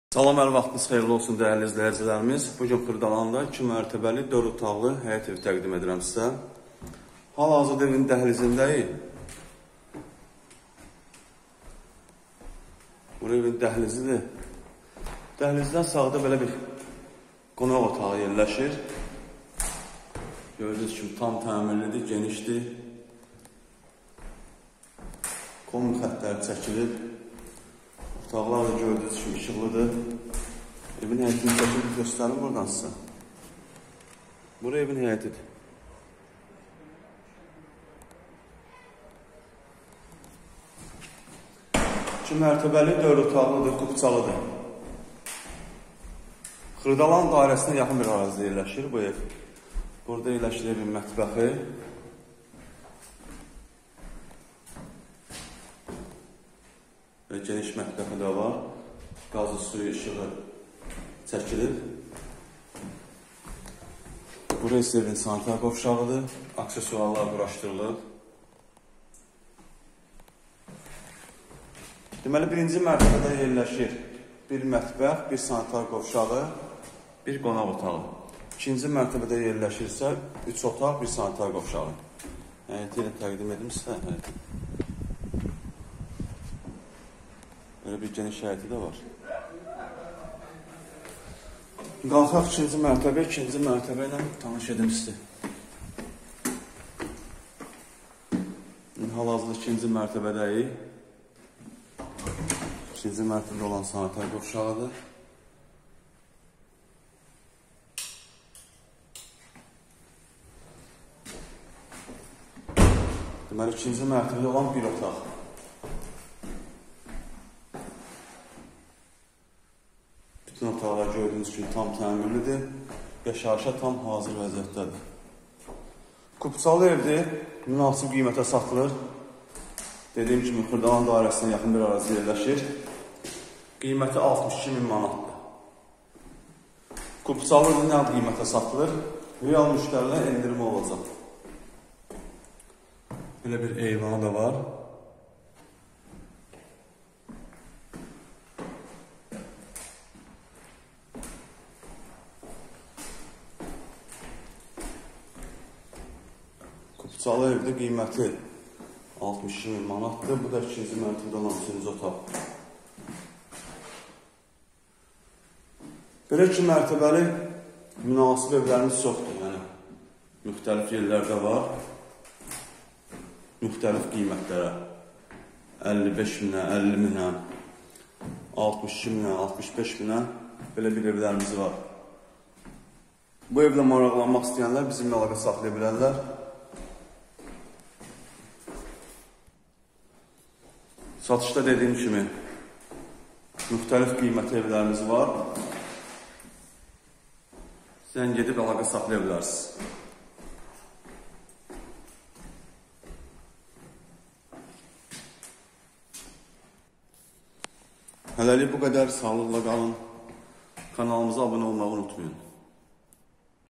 Salam, hər vaxtınız xeyirli olsun dəyərli izləyicilərimiz. Bugün Xırdalanda 2 mərtəbəli 4 otaqlı həyət evi təqdim edirəm sizə. Hal-hazırda evin dəhlizindəyik. Bu evin dəhlizidir. Dəhlizdən sağda belə bir qonaq otağı yerləşir. Gördüyünüz kimi tam təmirlidir, genişdir. Kombi xəttləri çəkilir. Otaqlar da gördüyünüz kimi işıqlıdır. Evin həyətini çəkilib göstərim buradan sizə. Bura evin həyətidir. İki mərtəbəli 4 otaqlıdır, kubçalıdır. Xırdalan dairəsinə yaxın bir ərazidə yerləşir bu ev. Burada yerləşir evin mətbəxi. Geniş mətbəxi də var. Qazı, suyu, işığı çəkilir. Burası evin sanitar qovşağıdır. Aksesuarlar quraşdırılır. Deməli, birinci mərtəbədə yerləşir bir mətbəx, bir sanitar qovşağı, bir qonaq otağı. İkinci mərtəbədə yerləşirsə 3 otaq, bir sanitar qovşağı. Həyəti ilə təqdim edim sizə. Böyle bir geniş həyəti də var. Qalxaq ikinci mərtəbə ilə tanış edim sizə. Hal-hazırda ikinci mərtəbədəyik. İkinci mərtəbədə olan sanitar qovşağıdır. Deməli, ikinci mərtəbədə olan bir otaq. Bütün otaqlar gördüyünüz kimi tam təmirlidir. Yaşayışa tam hazır vəziyyətdədir. Kubçalı evdir, münasib qiymətə satılır. Dediyim kimi, Xırdalan dairəsinə yaxın bir ərazi yerləşir. Qiyməti 62.000 manatdır. Kubçalı nə qiymətə satılır? Real müştərilə endirmə olacaq. Belə bir eyvanı da var. Kubçalı evdə qiyməti 62.000 manatdır. Bu da ikinci mərtəbədə olan ikinci otaq. Belə ki, mərtəbəli münasib evlərimiz çoxdur. Yəni, müxtəlif yerlərdə var. Müxtəlif qiymətlərə. 55.000-ə, 50.000-ə, 62.000-ə, 65.000-ə belə bir evlərimiz var. Bu evlə maraqlanmaq istəyənlər bizimlə əlaqə saxlaya bilərlər. Satışda dediyim kimi müxtəlif qiymətli evlərimiz var. Sən gedib əlaqə saxlaya bilərsiniz. Hələlik bu qədər. Sağlıqla qalın. Kanalımıza abunə olmağı unutmayın.